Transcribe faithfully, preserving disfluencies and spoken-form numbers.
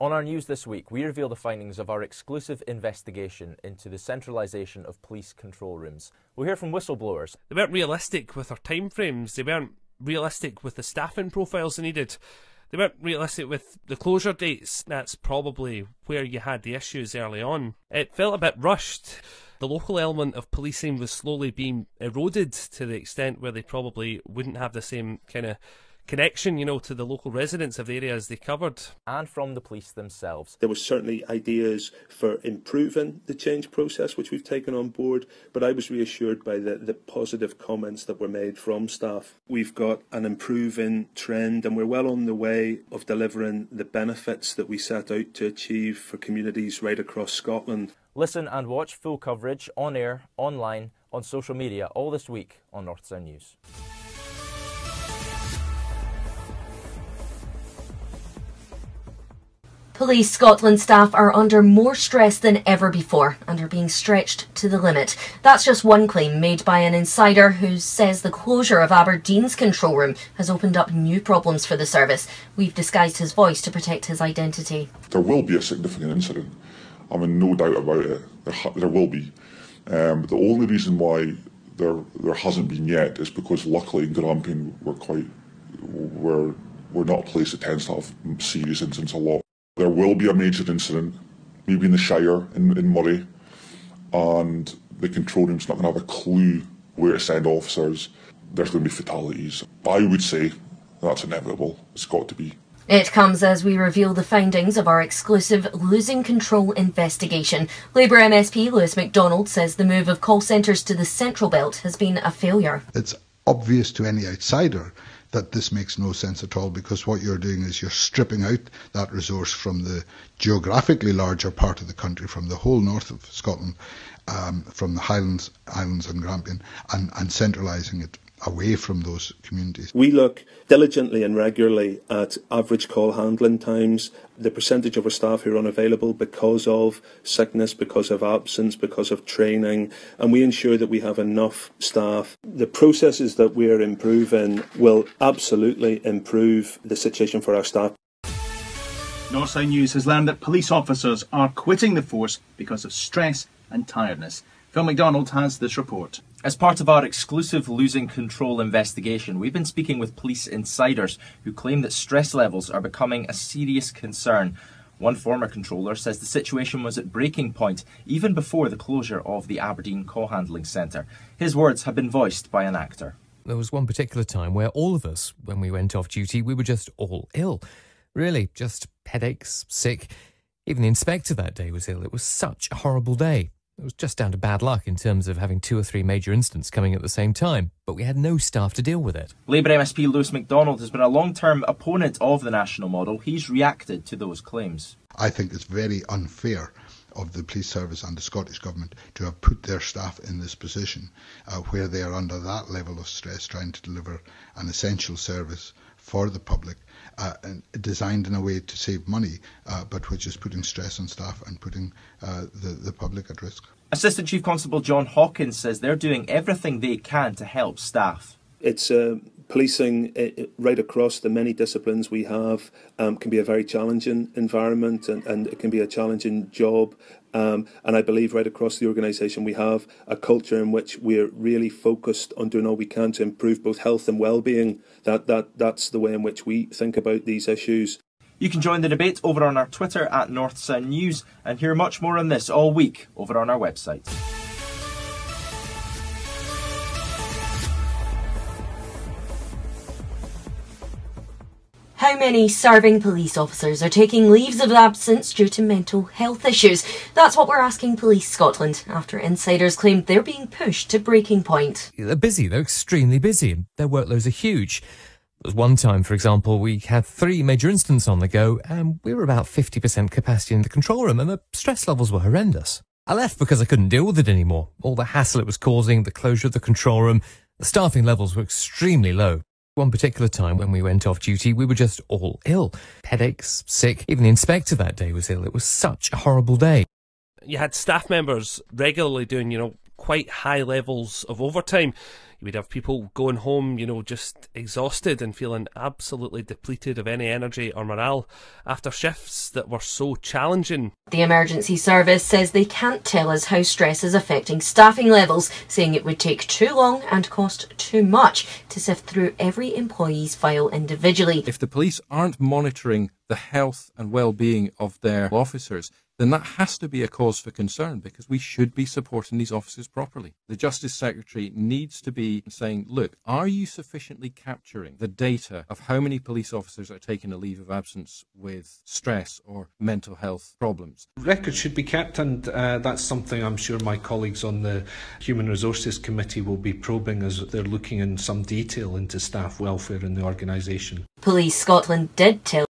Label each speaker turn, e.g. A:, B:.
A: On our news this week, we reveal the findings of our exclusive investigation into the centralisation of police control rooms. We'll hear from whistleblowers.
B: They weren't realistic with their timeframes. They weren't realistic with the staffing profiles they needed. They weren't realistic with the closure dates. That's probably where you had the issues early on. It felt a bit rushed. The local element of policing was slowly being eroded to the extent where they probably wouldn't have the same kind of connection, you know, to the local residents of the areas they covered.
A: And from the police themselves.
C: There were certainly ideas for improving the change process, which we've taken on board, but I was reassured by the, the positive comments that were made from staff. We've got an improving trend and we're well on the way of delivering the benefits that we set out to achieve for communities right across Scotland.
A: Listen and watch full coverage on air, online, on social media, all this week on Northsound News.
D: Police Scotland staff are under more stress than ever before and are being stretched to the limit. That's just one claim made by an insider who says the closure of Aberdeen's control room has opened up new problems for the service. We've disguised his voice to protect his identity.
E: There will be a significant incident. I mean, no doubt about it. There, ha there will be. Um, but the only reason why there there hasn't been yet is because luckily in Grampian we're quite we're we're not a place that tends to have serious incidents a lot. There will be a major incident, maybe in the Shire, in, in Murray, and the control room's not going to have a clue where to send officers. There's going to be fatalities. I would say that's inevitable. It's got to be.
D: It comes as we reveal the findings of our exclusive losing control investigation. Labour M S P Lewis MacDonald says the move of call centres to the Central Belt has been a failure.
F: It's obvious to any outsider that this makes no sense at all, because what you're doing is you're stripping out that resource from the geographically larger part of the country, from the whole north of Scotland, um, from the Highlands, Islands and Grampian, and, and centralising it away from those communities.
C: We look diligently and regularly at average call handling times, the percentage of our staff who are unavailable because of sickness, because of absence, because of training, and we ensure that we have enough staff. The processes that we are improving will absolutely improve the situation for our staff.
G: Northsound News has learned that police officers are quitting the force because of stress and tiredness. Phil MacDonald has this report.
H: As part of our exclusive losing control investigation, we've been speaking with police insiders who claim that stress levels are becoming a serious concern. One former controller says the situation was at breaking point even before the closure of the Aberdeen call handling centre. His words have been voiced by an actor.
I: There was one particular time where all of us, when we went off duty, we were just all ill. Really, just headaches, sick. Even the inspector that day was ill. It was such a horrible day. It was just down to bad luck in terms of having two or three major incidents coming at the same time, but we had no staff to deal with it.
H: Labour M S P Lewis MacDonald has been a long-term opponent of the national model. He's reacted to those claims.
F: I think it's very unfair of the police service and the Scottish Government to have put their staff in this position uh, where they are under that level of stress trying to deliver an essential service for the public, uh, and designed in a way to save money, uh, but which is putting stress on staff and putting uh, the, the public at risk.
H: Assistant Chief Constable John Hawkins says they're doing everything they can to help staff.
C: It's uh, policing it, right across the many disciplines we have um, can be a very challenging environment, and, and it can be a challenging job. Um, and I believe right across the organisation we have a culture in which we're really focused on doing all we can to improve both health and well-being. That, that, that's the way in which we think about these issues.
H: You can join the debate over on our Twitter at Northsound News and hear much more on this all week over on our website.
D: How many serving police officers are taking leaves of absence due to mental health issues? That's what we're asking Police Scotland after insiders claimed they're being pushed to breaking point.
I: They're busy, they're extremely busy. Their workloads are huge. There was one time, for example, we had three major incidents on the go and we were about fifty percent capacity in the control room and the stress levels were horrendous. I left because I couldn't deal with it anymore. All the hassle it was causing, the closure of the control room, the staffing levels were extremely low. One particular time when we went off duty, we were just all ill. Headaches, sick. Even the inspector that day was ill. It was such a horrible day.
B: You had staff members regularly doing, you know, quite high levels of overtime. We'd have people going home, you know, just exhausted and feeling absolutely depleted of any energy or morale after shifts that were so challenging.
D: The emergency service says they can't tell us how stress is affecting staffing levels, saying it would take too long and cost too much to sift through every employee's file individually.
J: If the police aren't monitoring the health and well-being of their officers, then that has to be a cause for concern, because we should be supporting these officers properly. The Justice Secretary needs to be saying, look, are you sufficiently capturing the data of how many police officers are taking a leave of absence with stress or mental health problems?
K: Records should be kept, and uh, that's something I'm sure my colleagues on the Human Resources Committee will be probing as they're looking in some detail into staff welfare in the organisation.
D: Police Scotland did tell